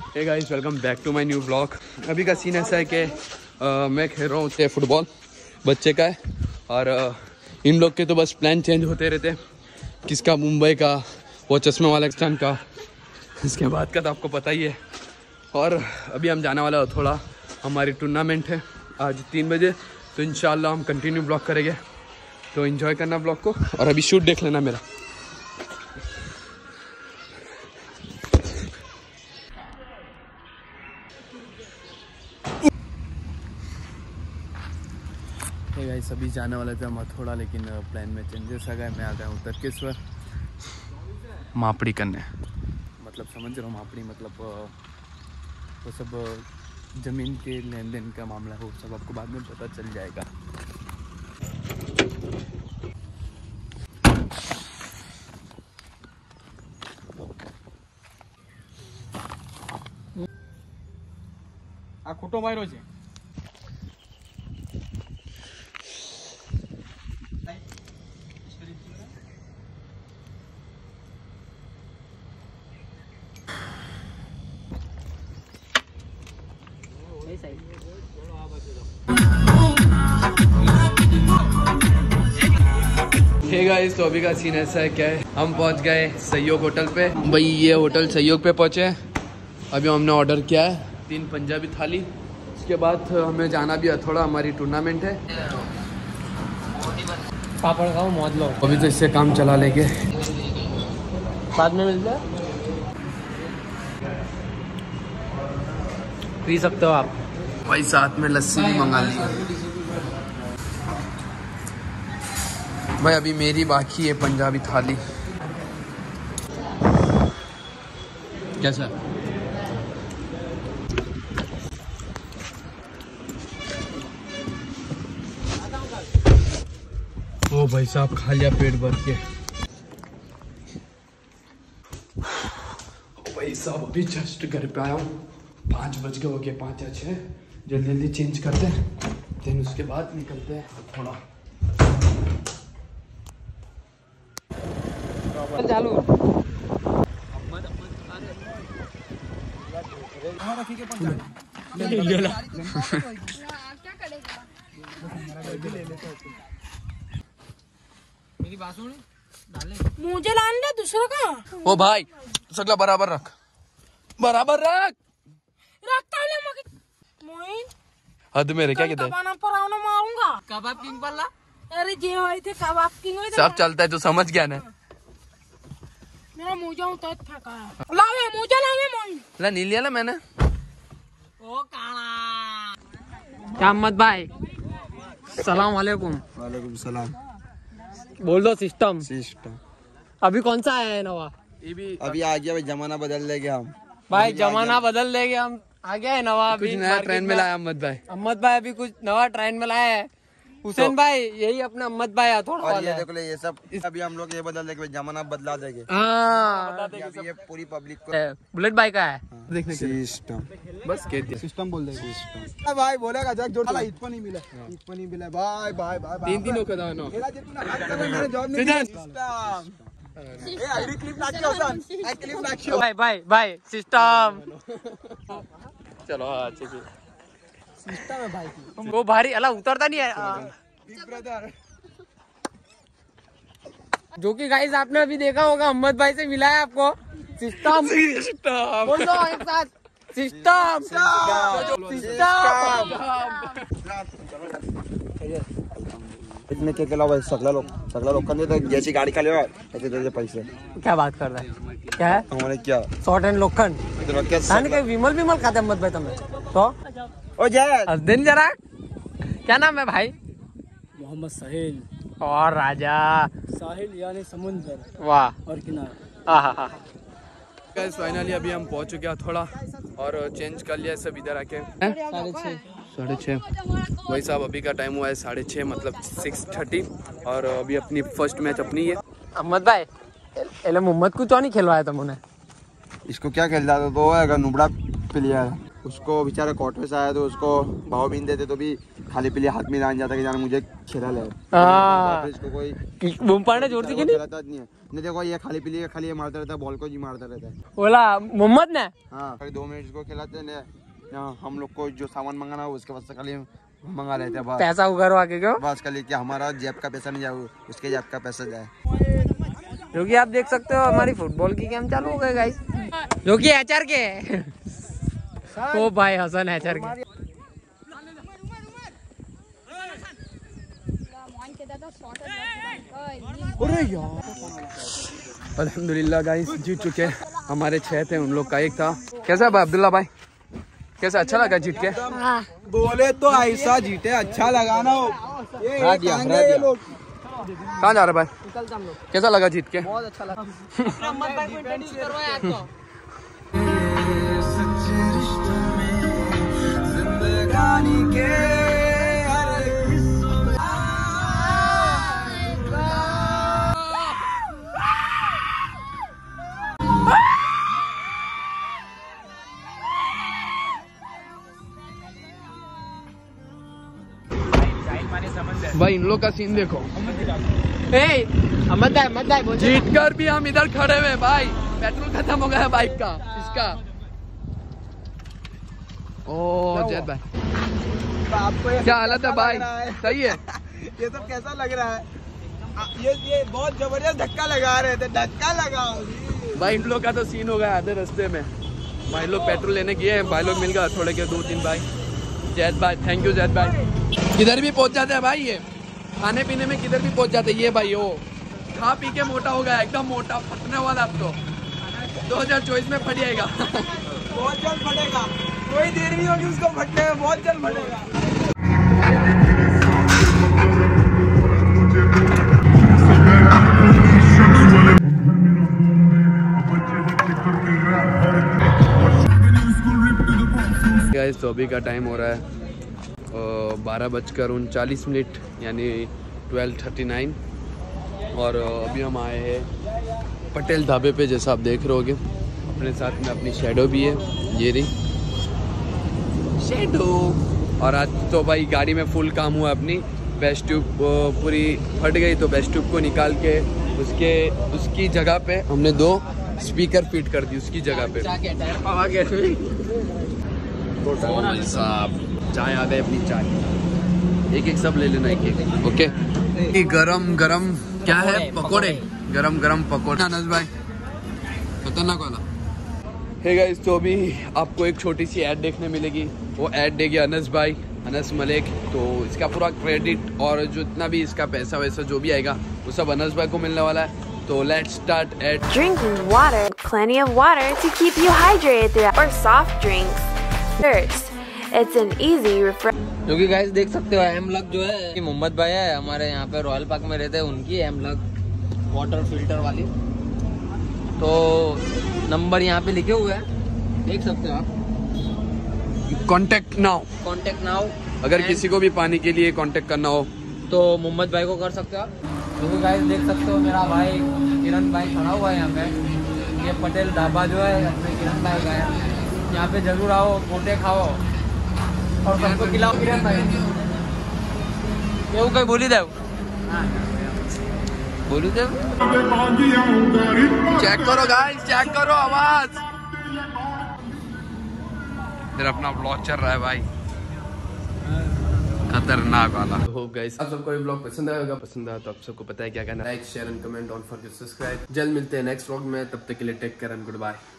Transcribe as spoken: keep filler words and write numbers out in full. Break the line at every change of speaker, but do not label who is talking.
Hey guys, welcome back to my new blog. अभी का scene ऐसा है कि मैं खेल रहा हूँ फुटबॉल, बच्चे का है। और आ, इन लोग के तो बस प्लान चेंज होते रहते हैं। किसका मुंबई का, वो चश्मे वाला स्टैंड का, इसके बाद का तो आपको पता ही है। और अभी हम जाने वाला थोड़ा, हमारी टूर्नामेंट है आज तीन बजे, तो इंशाल्लाह हम कंटिन्यू ब्लॉग करेंगे। तो एंजॉय करना ब्लॉग को, और अभी शूट देख लेना मेरा। हे गाइस, अभी जाने वाले थे हम थोड़ा, लेकिन प्लान में चेंजेस आ गए। मैं आ गया हूँ तर्केश्वर मापड़ी करने, मतलब समझ रहा हूँ मापड़ी मतलब वो सब ज़मीन के लेन देन का मामला है, वो सब आपको बाद में पता चल जाएगा।
आ खोटो मार्यो छे।
हे गाइस, तो अभी का सीन ऐसा है, क्या है, हम पहुंच गए सहयोग होटल पे। भाई ये होटल सहयोग पे पहुंचे। अभी हमने ऑर्डर किया है तीन पंजाबी थाली। उसके बाद हमें जाना भी है थोड़ा, हमारी टूर्नामेंट है।
पापड़ खाओ, मौज लो।
अभी तो इससे काम चला लेंगे,
बाद में मिलता है, पी सकते हो आप।
भाई साथ में लस्सी भी मंगा ली। भाई अभी मेरी बाकी है पंजाबी थाली। कैसा? ओ भाई साहब, खा लिया पेट भर के। भाई साहब अभी जस्ट घर पे आया हूँ, पाँच बज गए हो गए, पाँच या छः। जल्दी जल्दी चेंज करते हैं, फिर उसके बाद निकलते हैं थोड़ा।
चालू मेरी बात सुन,
मुझे लाने दे दूसरा का।
ओ भाई सगला बराबर रख, बराबर रख।
रखता हूँ मैं मोइन।
हद मेरे क्या कहते हैं,
कबाब पर आना मारूंगा।
कबाब किंग वाला।
अरे जे होए थे कबाब किंग होए थे।
सब चलता है, तो समझ गया ना।
मेरा मुझे तो फेंका है। लावे मुझे लावे मोइन।
ला नहीं लिया ना मैंने।
ओ काला क्या अहमद भाई, सलाम वालेकुम।
वालेकुम सलाम।
बोल दो सिस्टम।
सिस्टम
अभी कौन सा आया है नवा?
ये भी
अभी आ गया भाई, जमाना बदल लेंगे हम
भाई, जमाना बदल देंगे हम। आ गया है नवा,
कुछ
अभी
नया ट्रेंड में लाया अहमद भाई।
अहमद भाई अभी कुछ नवा ट्रेंड में लाया है। हुसैन भाई यही अपना अहमद भाई है थोड़ा
और
वाला
ये
है।
देखो ले, ये सब अभी हम लोग ये बदल देंगे, जमाना बदला देंगे।
हाँ
अभी ये पूरी पब्लिक को
बुलेट भाई का है।
देखने के लिए
सिस्टम
बस कह दिया।
सिस्टम बोल देंगे। सिस्टम भाई बोलेगा जग जोड़ साला इतना नहीं मिला, इतना नहीं मिला भाई भाई भाई
तीन तीन होकर था ना।
मेरा जितना हाथ का मैंने जॉब नहीं किया। सिस्टम ए आईडी क्लिप लाके होसन, आई क्लिप लाके
भाई भाई भाई सिस्टम।
चलो हाँ, अच्छे से।
सिस्टम है भाई की। वो भारी अला उतरता नहीं है।
बिग ब्रदर
जो कि गाइस आपने अभी देखा होगा, अहमद भाई से मिला है आपको। सिस्टम
सिस्टम
बोल दो एक साथ, सिस्टम सिस्टम।
इतने के अलावा सगला लोग सगला लोग कंदे तो जैसी गाड़ी खाली हो ऐसे दे दे पैसे।
क्या बात कर रहा है, क्या है
हमारे क्या
शॉर्ट एंड लोखंड
इतना क्या
खाने के विमल विमल खाते अहमद भाई तुम्हें तो।
ओ जय
दिन जरा क्या नाम है भाई?
मोहम्मद साहिल।
और राजा
साहिल यानी समुंदर
वाह
और किनारा।
हाँ हाँ हाँ।
गाइस फाइनली अभी हम पहुंच चुके हैं थोड़ा, और चेंज कर लिया सब इधर आके।
साढ़े छः
साढ़े छः भाई साहब, अभी का टाइम हुआ है साढ़े छः, मतलब सिक्स थर्टी। और अभी अपनी फर्स्ट मैच अपनी है।
अहमद भाई एले मोहम्मद को तो नहीं खिलवाया तुमने?
इसको क्या खेलता था तो नुबड़ा प्लेयर। उसको बेचारा क्वार्टर से आया तो उसको भाव बीन देते तो भी खाली पीली हाथ में जान जाता कि जाना मुझे खेला ले। इसको कोई
बूम पाड़ने जोड़ती कि नहीं
नहीं है। नहीं देखो ये खाली पीली खाली ये मारता रहता है, बॉल को जी मारता रहता है।
बोला मोहम्मद ने
हाँ खाली दो मिनट इसको खिलाते हैं। हम लोग को जो सामान मंगाना हो उसके पास खाली मंगा लेते हैं,
पैसा उगरवा के क्यों
बस खाली क्या हमारा जेब का पैसा नहीं जाए, उसके जेब का पैसा जाए।
जो कि आप देख सकते हो हमारी फुटबॉल की गेम चालू हो गई गाइस, जो कि एचआर के है। ओ भाई हसन एचआर के।
अल्हम्दुलिल्लाह गाइस जीत चुके। हमारे छह थे, उन लोग का एक था। कैसा भाई अब्दुल्ला भाई, कैसा अच्छा लगा जीत के?
बोले तो ऐसा जीते अच्छा लगा ना। ये दिया, ये लोग
कहाँ जा रहे भाई? कैसा लगा जीत के?
बहुत अच्छा लगा।
भाई इन लोग का सीन देखो।
ए, अहमद भाई, अहमद भाई,
जीत कर भी हम इधर खड़े हुए भाई। पेट्रोल खत्म हो गया है बाइक का, इसका। ओ जैद भाई
आपको
क्या हालत है भाई? सही है।
ये सब कैसा लग रहा है? ये ये बहुत जबरदस्त धक्का लगा रहे थे, धक्का लगाओ
भाई। इन लोग का तो सीन हो गया आधे रास्ते में। भाई लोग पेट्रोल लेने गए, भाई लोग मिल गया थोड़े के दो तीन भाई। जैद भाई थैंक यू जैद भाई। किधर भी पहुंच जाते हैं भाई, ये खाने पीने में किधर भी पहुंच जाते हैं ये भाई। वो खा पी के मोटा हो गया, एकदम मोटा, फटने वाला। अब तो दो हजार चौबीस में फट जाएगा।
बहुत जल्द फटेगा, कोई देर नहीं होगी उसको फटने में, बहुत जल्द फटेगा।
गाइस तो अभी का टाइम हो रहा है बारह बजकर उनचालीस मिनट यानी ट्वेल्व थर्टी नाइन। और अभी हम आए हैं पटेल ढाबे पे, जैसा आप देख रहे होगे। अपने साथ में अपनी शैडो भी है, ये रही शैडो। और आज तो भाई गाड़ी में फुल काम हुआ अपनी। बेस्ट ट्यूब पूरी फट गई तो बेस्ट ट्यूब को निकाल के उसके उसकी जगह पे हमने दो स्पीकर फिट कर दी उसकी जगह पे। साहब चाय आ गए, अपनी चाय एक एक सब ले लेना, एक एक ओके। गरम गरम क्या है, पकोड़े, गरम गरम पकोड़े। अनस भाई खतरनाक वाला। हे गाइस तो अभी आपको एक छोटी सी ऐड देखने मिलेगी, वो ऐड देगी अनस भाई, अनस मलिक। तो इसका पूरा क्रेडिट और जितना भी इसका पैसा वैसा जो भी आएगा वो सब अनस भाई को मिलने वाला है। तो let's start at
Drinking water, plenty of water to keep you hydrated throughout, or soft drinks. Thirst. It's an easy refresh.
जो कि गाइस देख सकते हो एमलग जो है कि मोहम्मद भाई है हमारे यहाँ पे रॉयल पार्क में रहते हैं, उनकी एमलग वाटर फिल्टर वाली। तो नंबर यहाँ पे लिखे हुए हैं, देख सकते हो आप।
Contact now,
contact now.
अगर किसी को भी पानी के लिए कांटेक्ट करना हो
तो मोहम्मद भाई को कर सकते हो आप। जो कि गाइस देख सकते हो मेरा भाई किरण भाई खड़ा हुआ है यहाँ पे। ये पटेल ढाबा जो है अपने किरण भाई का है, यहाँ पे जरूर आओ, पोटे खाओ और सबको खिलाओ। किरण भाई ये कहीं बोली दे बोलू दे
चेक करो गाइस, चेक करो आवाज। मेरा अपना ब्लॉग चल रहा है भाई, खतरनाक वाला। होप गाइस आप सबको ये ब्लॉग पसंद आया होगा। पसंद आया तो आप सबको पता है क्या करना, like share and comment, don't forget to subscribe. जल्द मिलते हैं नेक्स्ट व्लॉग में, तब तक के लिए take care and good bye.